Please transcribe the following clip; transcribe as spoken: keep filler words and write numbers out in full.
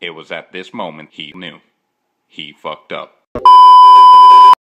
It was at this moment he knew. He fucked up.